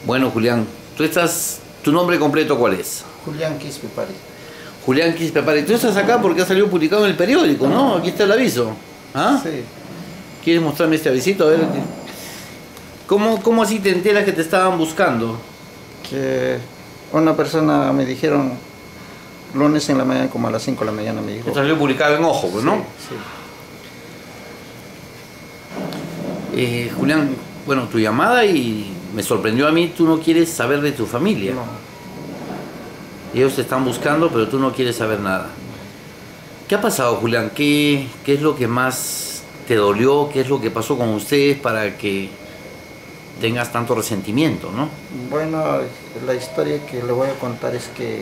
Bueno, Julián, ¿tu nombre completo cuál es? Julián Quispe Pari. Julián Quispe Pari. Tú estás acá porque ha salido publicado en el periódico, ¿no? Aquí está el aviso. ¿Ah? Sí. ¿Quieres mostrarme este avisito? A ver. ¿Cómo así te enteras que te estaban buscando? Que una persona me dijeron lunes en la mañana, como a las 5 de la mañana me dijo. Esto salió publicado en Ojo, pues, ¿no? Sí. Julián, bueno, tu llamada y me sorprendió a mí, tú no quieres saber de tu familia. No. Ellos te están buscando, pero tú no quieres saber nada. ¿Qué ha pasado, Julián? ¿Qué es lo que más te dolió? ¿Qué es lo que pasó con ustedes para que tengas tanto resentimiento, no? Bueno, la historia que le voy a contar es que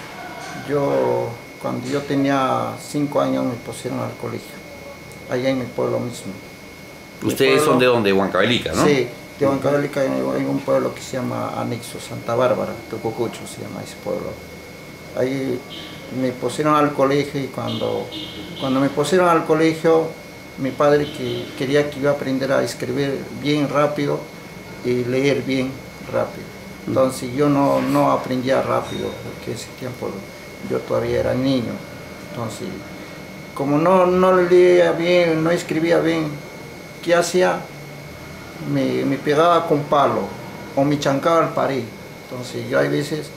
cuando yo tenía 5 años me pusieron al colegio, allá en mi pueblo mismo. ¿Ustedes son de dónde? Huancavelica, ¿no? Sí, de Huancavelica hay un pueblo que se llama Anexo, Santa Bárbara, Tococucho se llama ese pueblo. Ahí me pusieron al colegio y cuando me pusieron al colegio, mi padre quería que yo aprendiera a escribir bien rápido y leer bien rápido. Entonces yo no aprendía rápido porque ese tiempo yo todavía era niño. Entonces, como no leía bien, no escribía bien, ¿qué hacía? Me pegaba con palo o me chancaba al pared. Entonces yo a veces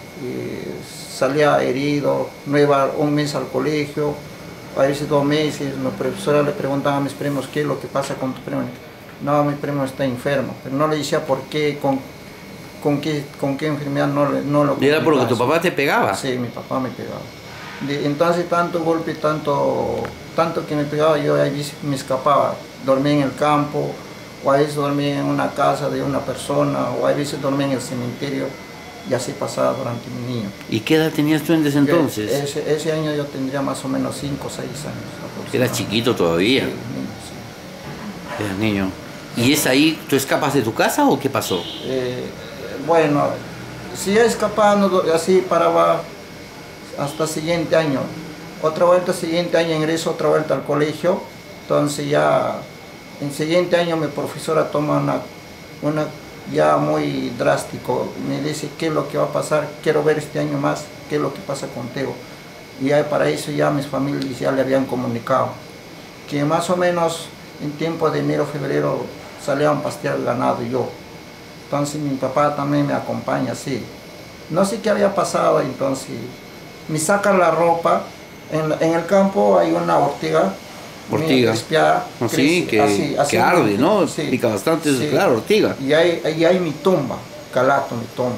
salía herido, no iba un mes al colegio, a veces 2 meses. La profesora le preguntaba a mis primos qué es lo que pasa con tu primo. No, mi primo está enfermo, pero no le decía por qué, con qué enfermedad no lo. ¿Y era porque tu papá te pegaba? Sí, mi papá me pegaba. Entonces tanto golpe, tanto que me pegaba, yo a veces me escapaba, dormía en el campo, o a veces dormía en una casa de una persona, o a veces dormía en el cementerio, y así pasaba durante mi niño. ¿Y qué edad tenías tú en ese entonces? Ese año yo tendría más o menos 5 o 6 años. Eras chiquito todavía. Sí, niño, sí. Eras niño. ¿Y es ahí, tú escapas de tu casa o qué pasó? Bueno, si ya escapando, así paraba hasta el siguiente año. Otra vuelta, siguiente año ingreso otra vuelta al colegio. Entonces ya, en siguiente año mi profesora toma una ya muy drástico. Me dice qué es lo que va a pasar, quiero ver este año más qué es lo que pasa contigo. Y ya para eso ya mis familias ya le habían comunicado que más o menos en tiempo de enero, febrero salían a pastear ganado yo. Entonces mi papá también me acompaña así. No sé qué había pasado, entonces me sacan la ropa. En el campo hay una ortiga. Ortiga. Espiada, sí, que arde, ¿no? Sí, pica bastante, sí. Claro, ortiga. Y ahí hay mi tumba, calato, mi tumba.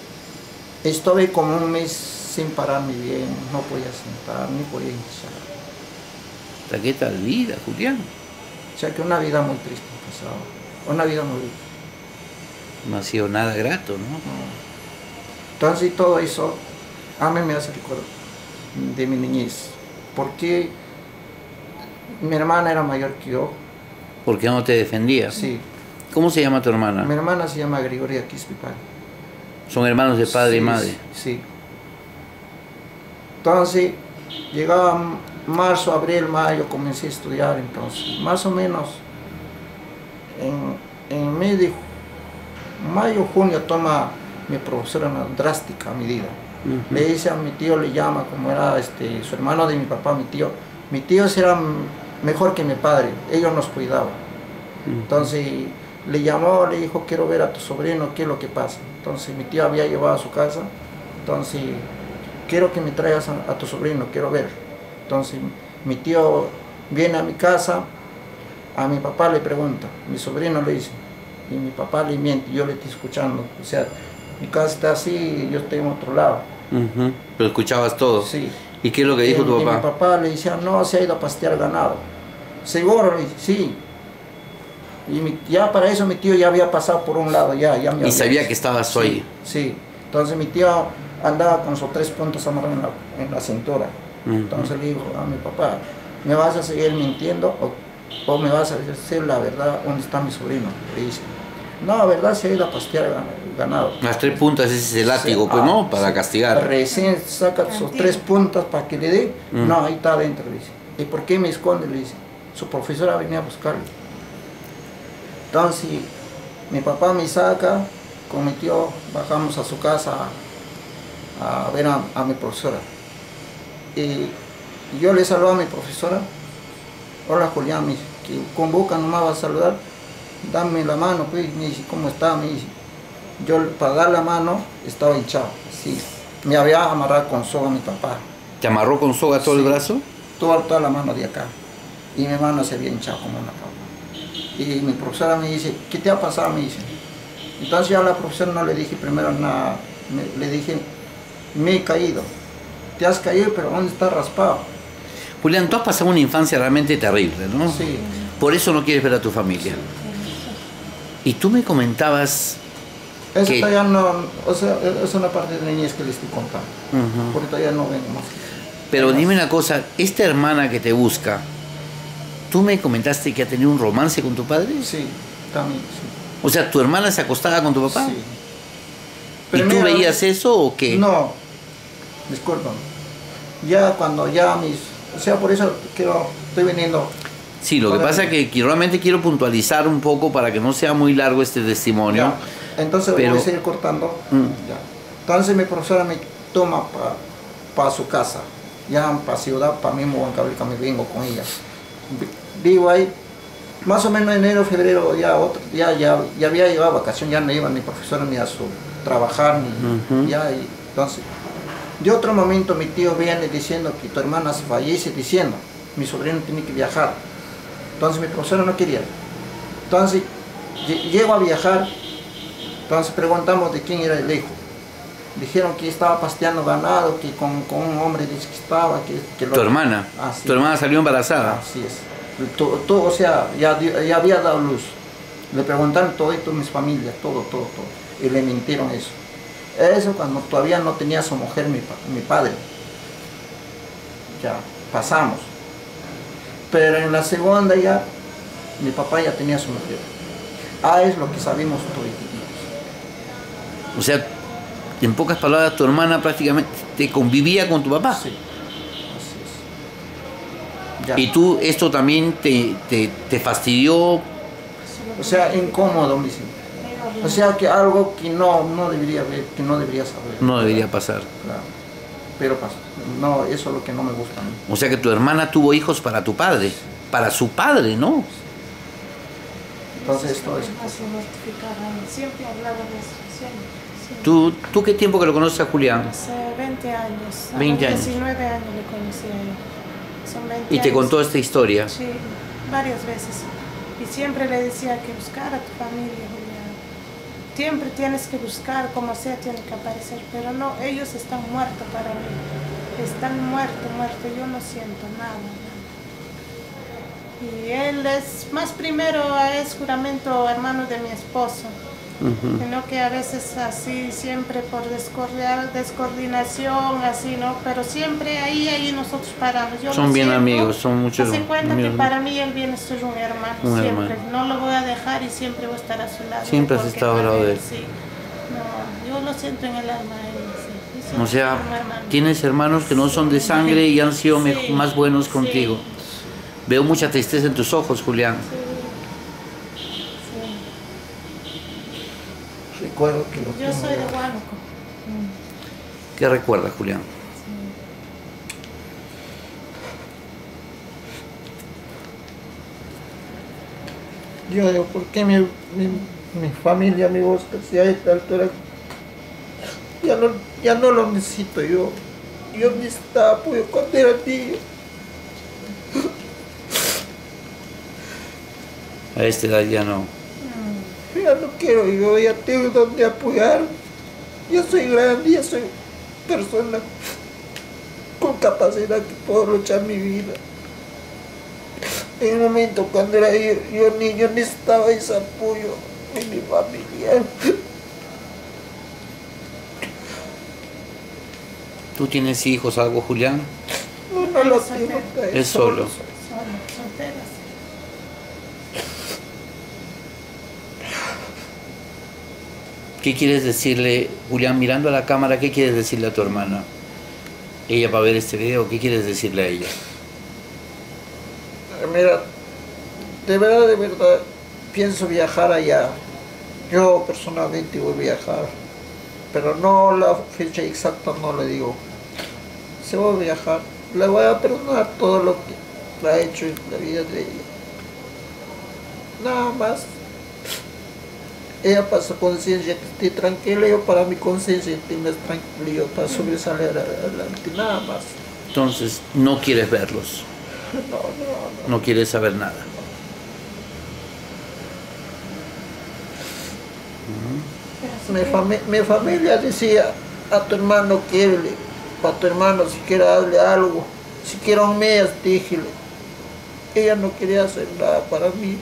Estuve como un mes sin pararme bien, no podía sentar, ni podía hinchar. ¿Qué tal vida, Julián? O sea que una vida muy triste pasaba, una vida muy... No ha sido nada grato, ¿no? Entonces todo eso a mí me hace recuerdo de mi niñez. Porque mi hermana era mayor que yo. ¿Por qué no te defendía? Sí. ¿Cómo se llama tu hermana? Mi hermana se llama Gregoria Quispe Pari. ¿Son hermanos de padre y madre? Sí. Entonces, llegaba marzo, abril, mayo, comencé a estudiar. Entonces, más o menos, en mes de mayo, junio, toma mi profesora una drástica medida. Le dice a mi tío, le llama, como era su hermano de mi papá, mi tío era mejor que mi padre, ellos nos cuidaban. Entonces le llamó, le dijo, quiero ver a tu sobrino, ¿qué es lo que pasa? Entonces mi tío había llevado a su casa, entonces quiero que me traigas a tu sobrino, quiero ver. Entonces mi tío viene a mi casa, a mi papá le pregunta, mi sobrino le dice, y mi papá le miente, yo le estoy escuchando, o sea, mi casa está así, yo estoy en otro lado. Pero escuchabas todo. Sí. ¿Y qué es lo que dijo tu papá? Y mi papá le decía, no, se ha ido a pastear ganado. ¿Seguro? Le dice, sí. Y ya para eso mi tío ya había pasado por un lado, ya me y sabía que estabas tú ahí. Sí. Entonces mi tío andaba con sus 3 puntos amarrados en la cintura. Entonces le dijo a mi papá, ¿me vas a seguir mintiendo o me vas a decir la verdad dónde está mi sobrino? Le dice, no, la verdad se ha ido a pastear ganado. Las 3 puntas, ese es el látigo, pues, ¿no? Para castigar. Recién saca sus 3 puntas para que le dé. No, ahí está adentro, le dice. ¿Y por qué me esconde? Le dice. Su profesora venía a buscarle. Entonces, mi papá me saca con mi tío bajamos a su casa a ver a mi profesora. Y yo le saludo a mi profesora. Hola Julián, me dice, que convoca, nomás va a saludar, dame la mano, pues, me dice, ¿cómo está? Me dice. Yo para dar la mano estaba hinchado, sí. Me había amarrado con soga mi papá. ¿Te amarró con soga todo el brazo? Toda la mano de acá. Y mi mano se había hinchado como una papa. Y mi profesora me dice, ¿qué te ha pasado? Me dice. Entonces yo a la profesora no le dije primero nada, le dije, me he caído. Te has caído, pero ¿dónde está raspado? Julián, tú has pasado una infancia realmente terrible, ¿no? Sí. Por eso no quieres ver a tu familia. Y tú me comentabas... Eso que... todavía no, o sea, es una parte de niñez que le estoy contando. Porque todavía no vengo más. Pero dime una cosa, esta hermana que te busca, ¿tú me comentaste que ha tenido un romance con tu padre? Sí, también, sí. O sea, ¿tu hermana se acostaba con tu papá? Sí. ¿Y tú veías eso o qué? No, disculpa. Ya cuando ya mis... O sea, por eso estoy viniendo. Sí, lo que pasa es que realmente quiero puntualizar un poco para que no sea muy largo este testimonio. Ya. Entonces voy a seguir cortando. Ya. Entonces mi profesora me toma para su casa. Ya para ciudad, para mí Huancavelica, me vengo con ella. Vivo ahí. Más o menos enero, febrero, ya había llegado a vacación, ya no iba ni profesora ni a su trabajar, ni ya. Y entonces, de otro momento mi tío viene diciendo que tu hermana se fallece, diciendo, mi sobrino tiene que viajar. Entonces mi profesora no quería. Entonces, llego a viajar, entonces preguntamos de quién era el hijo. Dijeron que estaba pasteando ganado, que con un hombre dice que estaba. ¿Tu hermana? Sí. ¿Tu hermana salió embarazada? Así es. O sea, ya había dado luz. Le preguntaron todo esto a mis familias, todo. Y le mintieron eso. Eso cuando todavía no tenía su mujer mi padre. Ya, pasamos. Pero en la segunda ya, mi papá ya tenía su mujer. Es lo que sabemos todos. O sea, en pocas palabras, tu hermana prácticamente te convivía con tu papá. Sí. Ya. Y tú, esto también te fastidió. O sea, incómodo, me dice. O sea, que algo que no debería ver, que no debería saber. No debería pasar. Claro. Pero pasó. No, eso es lo que no me gusta a mí. O sea que tu hermana tuvo hijos para tu padre, para su padre, ¿no? Entonces esto es. Siempre hablaba de eso. ¿Tú qué tiempo que lo conoces a Julián? Hace 20 años. 20 años. 19 años le conocí a él. Son 20 ¿Y te años. contó esta historia? Sí, varias veces. Y siempre le decía que buscar a tu familia, Julián. Siempre tienes que buscar, como sea, tiene que aparecer. Pero no, ellos están muertos para mí. Están muertos. Yo no siento nada. Y él es, más primero, es juramento hermano de mi esposo. Sino que a veces así, siempre por descoordinación, así, ¿no? Pero siempre ahí nosotros paramos. Yo son bien amigos, son muchos amigos. Se cuenta amigos. que para mí él viene a ser un hermano, siempre. No lo voy a dejar y siempre voy a estar a su lado. Siempre has estado al lado de él. Sí. No, yo lo siento en el alma, él, sí. O sea, tienes hermanos que no son de sangre y han sido más buenos contigo. Sí. Veo mucha tristeza en tus ojos, Julián. Recuerdo que yo soy de Huánuco. ¿Qué recuerdas, Julián? Yo digo, ¿por qué mi familia me busca si a esta altura ya no lo necesito yo? Yo necesitaba apoyo cuando era niño. A esta edad ya no. Ya no quiero, yo ya tengo donde apoyar. Yo soy grande, ya soy persona con capacidad que puedo luchar mi vida. En el momento cuando era yo niño necesitaba ese apoyo de mi familia. ¿Tú tienes hijos, algo, Julián? No lo tengo. Es solo. Solteras. ¿Qué quieres decirle, Julián, mirando a la cámara, qué quieres decirle a tu hermana? Ella va a ver este video, ¿qué quieres decirle a ella? Mira, de verdad, pienso viajar allá. Yo personalmente voy a viajar, pero no la fecha exacta, no le digo. Se va a viajar, le voy a perdonar todo lo que ha hecho en la vida de ella. Nada más. Ella para su conciencia que esté tranquila, yo para mi conciencia esté más tranquila, yo para sobresalir adelante, nada más. Entonces, no quieres verlos, No. no quieres saber nada. Mi familia decía, a tu hermano quiérele, para tu hermano si quiere darle algo, si quiere un mes, dígele. Ella no quería hacer nada para mí.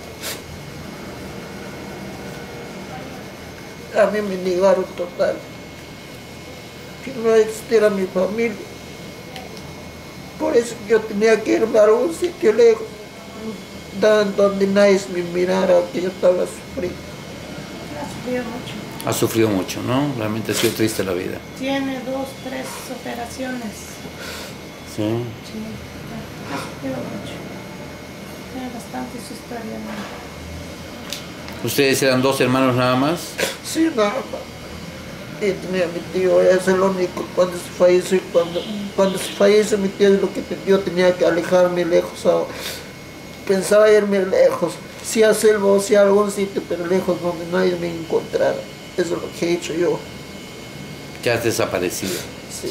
A mí me negaron total. Que no existiera mi familia. Por eso yo tenía que irme a algún sitio lejos, donde nadie me mirara que yo estaba sufriendo. Ha sufrido mucho. Ha sufrido mucho, ¿no? Realmente ha sido triste la vida. Tiene 2, 3 operaciones. Sí. Sí, ha sufrido mucho. Tiene bastante su historia, ¿no? ¿Ustedes eran 2 hermanos nada más? Sí, nada más. Y tenía mi tío, es el único, cuando se fallece, cuando se fallece mi tío, es lo que yo tenía que alejarme lejos. Pensaba irme lejos, si a selva o si a algún sitio, pero lejos donde nadie me encontrara. Eso es lo que he hecho yo. Que has desaparecido. Sí.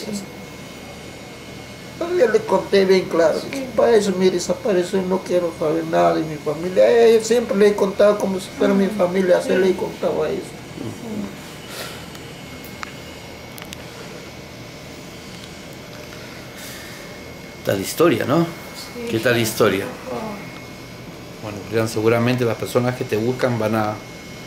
Pero yo le conté bien claro, que para eso me desapareció y no quiero saber nada de mi familia. Yo siempre le he contado como si fuera mi familia, así le he contado a eso. Tal historia, ¿no? Sí. ¿Qué tal historia? Oh, Bueno, Julián, seguramente las personas que te buscan van a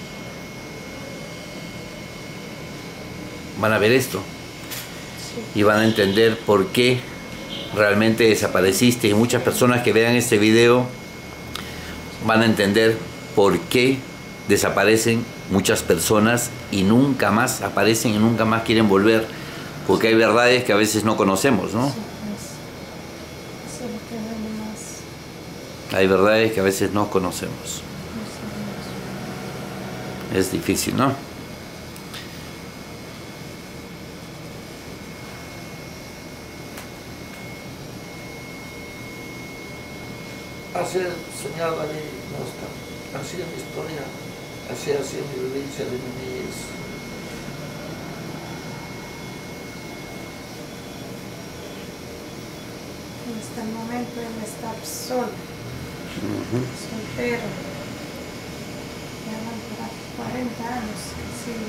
ver esto sí. y van a entender por qué realmente desapareciste. Y muchas personas que vean este video van a entender por qué desaparecen muchas personas y nunca más aparecen y nunca más quieren volver, porque hay verdades que a veces no conocemos, ¿no? Sí, pues, eso es lo que duele más. Hay verdades que a veces no conocemos. No sabemos. Es difícil, ¿no? Así es, señor David, no está. Así es mi historia, así es mi vivencia de mi niñez. Hasta el momento él está solo, soltero. Ya van para 40 años que sigue